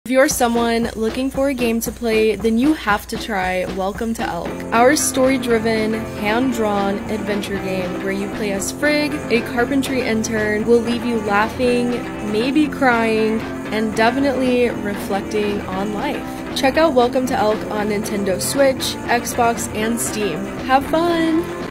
If you're someone looking for a game to play, then you have to try Welcome to Elk. Our story-driven, hand-drawn adventure game where you play as Frigg, a carpentry intern, will leave you laughing, maybe crying, and definitely reflecting on life. Check out Welcome to Elk on Nintendo Switch, Xbox, and Steam. Have fun!